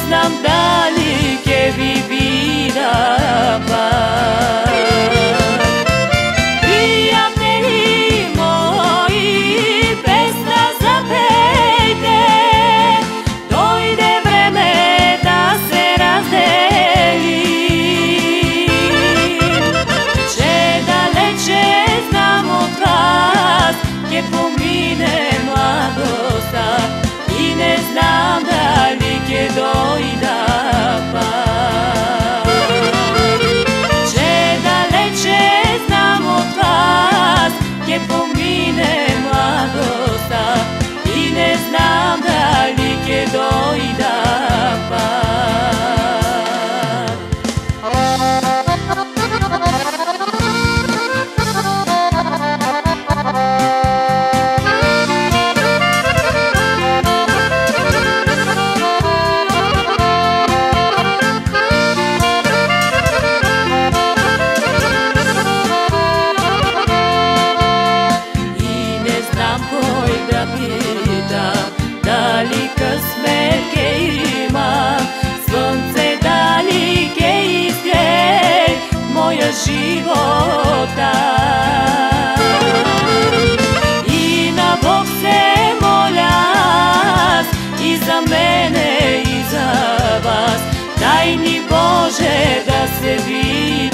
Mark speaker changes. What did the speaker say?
Speaker 1: znam da li ke vi vida pad. Prijatelji moji, pesna zapejte, dojde vreme da se razdelim. Če daleče znam od vas, ke pomine mladosta i ne znam da li ke dojda pad. Če daleče znam od vas, ke pomine mladosta i ne znam da li ke dojda pad. Da li късмет ке има, слънце дали ке изгрее моя живота. И на Бог се моля аз, и за мене, и за вас, дай ни Боже да се видим.